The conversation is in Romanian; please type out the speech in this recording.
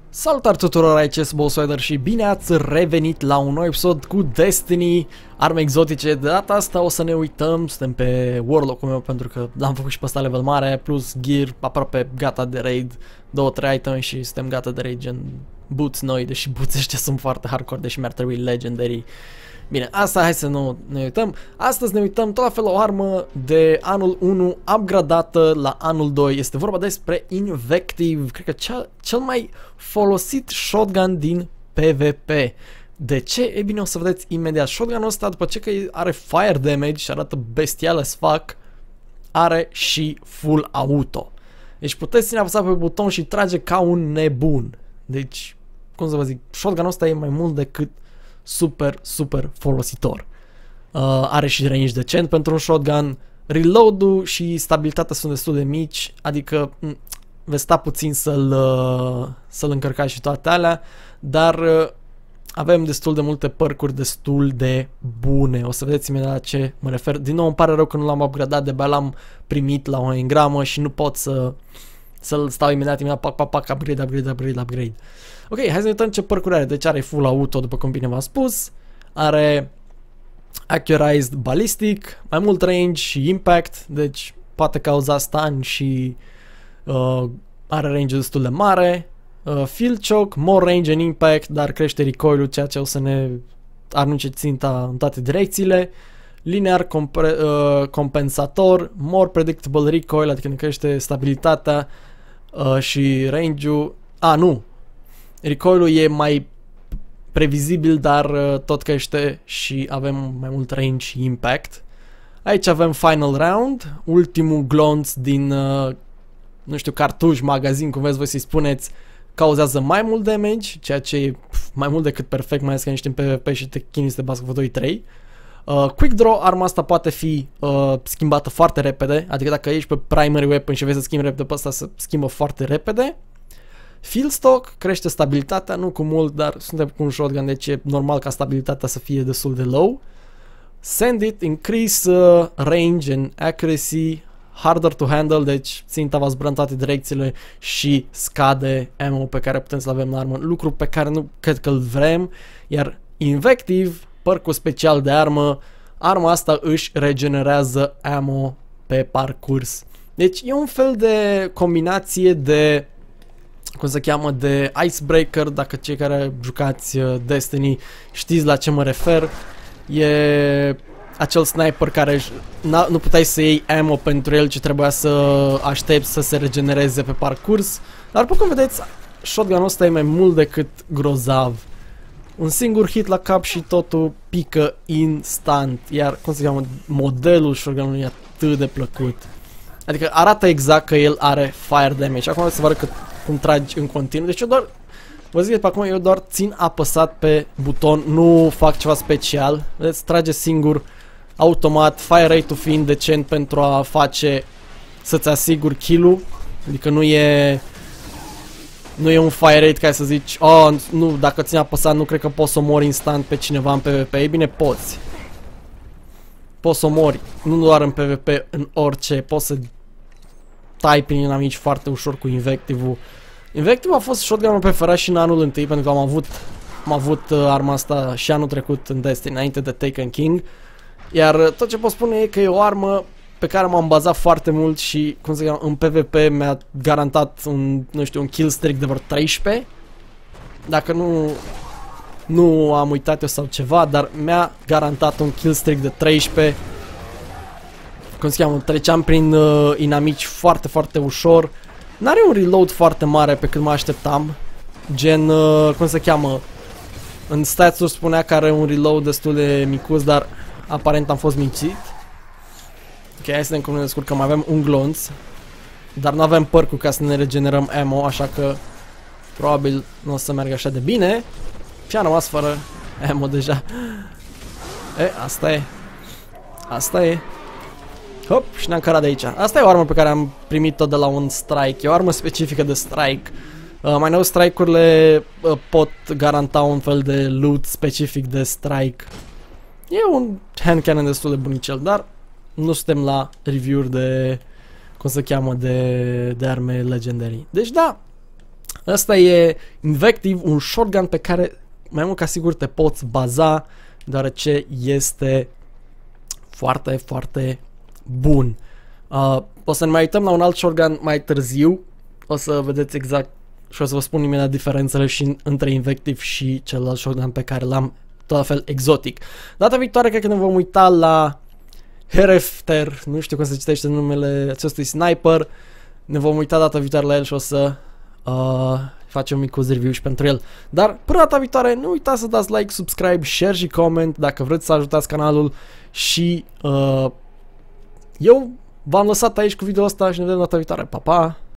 Salutare tuturor, aici este Bosswider și bine ați revenit la un nou episod cu Destiny, arme exotice. De data asta o să ne uităm, suntem pe Warlock-ul meu pentru că l-am făcut și pe ăsta level mare, plus gear aproape gata de raid, 2-3 items și suntem gata de raid, gen boots noi, deși boots ăștia sunt foarte hardcore, deși mi-ar trebui legendary. Bine, asta hai să nu ne uităm. Astăzi ne uităm tot la fel o armă de anul 1 upgradată la anul 2. Este vorba despre Invective, cred că cel mai folosit shotgun din PvP. De ce? E bine, o să vedeți imediat. Shotgunul ăsta, după ce că are fire damage și arată bestial as fuck, are și full auto. Deci puteți ține apăsat pe buton și trage ca un nebun. Deci, cum să vă zic, shotgunul ăsta e mai mult decât super folositor. Are și range decent pentru un shotgun. Reload-ul și stabilitatea sunt destul de mici, adică veți sta puțin să-l încărcați și toate alea, dar avem destul de multe percuri destul de bune. O să vedeți imediat la ce mă refer. Din nou îmi pare rău că nu l-am upgradat, de-abia l-am primit la o engramă și nu pot să-l stau imediat, pac, upgrade. Ok, hai să ne uităm ce percuri are. Deci are full auto, după cum bine v-am spus. Are accurized ballistic, mai mult range și impact, deci poate cauza stun și are range destul de mare. Field choke, more range and impact, dar crește recoil-ul, ceea ce o să ne arunce ținta în toate direcțiile. Linear compensator, more predictable recoil, adică ne crește stabilitatea și range-ul. Nu! Recoil-ul e mai previzibil, dar tot crește și avem mai mult range și impact. Aici avem Final Round, ultimul glonț din, nu știu, cartuș, magazin, cum vreți voi să-i spuneți, cauzează mai mult damage, ceea ce e mai mult decât perfect, mai ales că ești în PvP și te chinui să te bască cu 2-3. Quick Draw, arma asta poate fi schimbată foarte repede, adică dacă ești pe primary weapon și vrei să schimbi repede pe ăsta, se schimbă foarte repede. Field Stock crește stabilitatea, nu cu mult, dar suntem cu un shotgun, deci e normal ca stabilitatea să fie destul de low. Send It, increase range and accuracy, harder to handle, deci ținta va zbura în toate direcțiile și scade ammo pe care putem să-l avem la armă, lucru pe care nu cred că îl vrem. Iar Invective, percul special de armă, arma asta își regenerează ammo pe parcurs. Deci e un fel de combinație de, cum se cheamă, de Icebreaker, dacă cei care jucați Destiny știți la ce mă refer. E acel sniper care nu puteai să iei ammo pentru el, ci trebuia să aștepți să se regenereze pe parcurs. Dar după cum vedeți, shotgunul ăsta e mai mult decât grozav. Un singur hit la cap și totul pică instant. Iar, cum se cheamă, modelul shotgunului e atât de plăcut. Adică arată exact că el are fire damage. Acum să vă arăt cum tragi în continuu. Deci eu doar, vă zic de pe acum, eu doar țin apăsat pe buton, nu fac ceva special. Vedeți, trage singur, automat, fire rate-ul fiind decent pentru a face, să-ți asiguri kill-ul. Adică nu e un fire rate ca să zici, nu, dacă țin apăsat nu cred că poți să omori instant pe cineva în PvP. Ei bine, poți. Poți să omori, nu doar în PvP, în orice, poți să tai prin inamici foarte ușor cu Invective-ul. Invective a fost shotgun-ul preferat și în anul întâi, pentru că am avut arma asta și anul trecut în Destiny, înainte de Taken King. Iar tot ce pot spune e că e o armă pe care m-am bazat foarte mult și, cum să zic, în PvP mi-a garantat un kill streak de vreo 13. Dacă nu am uitat eu sau ceva, dar mi-a garantat un kill streak de 13. Cum se cheamă, treceam prin inamici foarte ușor. N-are un reload foarte mare pe cât mă așteptam. Gen, cum se cheamă, în stats-uri spunea că are un reload destul de micuț, dar aparent am fost mințit. Ok, hai să vedem cum ne descurcăm. Avem un glonț, dar nu avem percul ca să ne regenerăm ammo, așa că probabil nu o să meargă așa de bine. Și am rămas fără ammo deja. Asta e. Hop, și ne-am cărat de aici. Asta e o armă pe care am primit-o de la un strike. E o armă specifică de strike. Mai nou, strike-urile pot garanta un fel de loot specific de strike. E un hand cannon destul de bunicel, dar nu suntem la review-uri de, cum se cheamă, de arme legendary. Deci da, Asta e Invective, un shotgun pe care mai mult ca sigur te poți baza, deoarece este foarte, foarte bun. O să ne mai uităm la un alt shotgun mai târziu, o să vedeți exact și o să vă spun imediat diferențele și între Invective și celălalt shotgun pe care l-am, tot la fel exotic. Data viitoare cred că ne vom uita la Herefter, nu știu cum se citește numele acestui sniper, ne vom uita data viitoare la el și o să facem un mic review și pentru el. Dar până data viitoare nu uitați să dați like, subscribe, share și comment dacă vreți să ajutați canalul și eu v-am lăsat aici cu video ăsta și ne vedem data viitoare. Pa, pa!